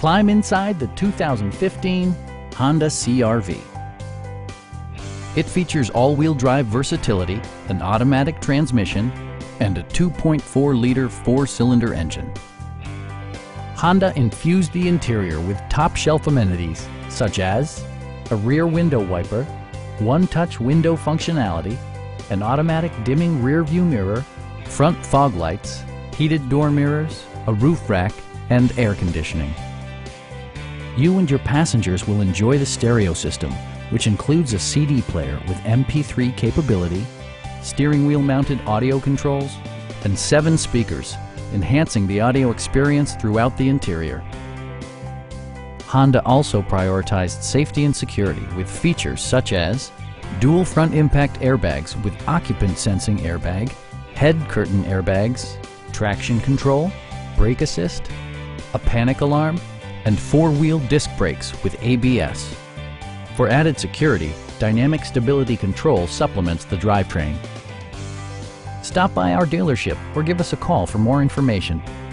Climb inside the 2015 Honda CR-V. It features all-wheel drive versatility, an automatic transmission, and a 2.4-liter four-cylinder engine. Honda infused the interior with top-shelf amenities such as a rear window wiper, one-touch window functionality, an automatic dimming rear-view mirror, front fog lights, heated door mirrors, a roof rack, and air conditioning. You and your passengers will enjoy the stereo system, which includes a CD player with MP3 capability, steering wheel mounted audio controls, and 7 speakers, enhancing the audio experience throughout the interior. Honda also prioritized safety and security with features such as dual front impact airbags with occupant sensing airbag, head curtain airbags, traction control, brake assist, a panic alarm, and 4-wheel disc brakes with ABS. For added security, dynamic stability control supplements the drivetrain. Stop by our dealership or give us a call for more information.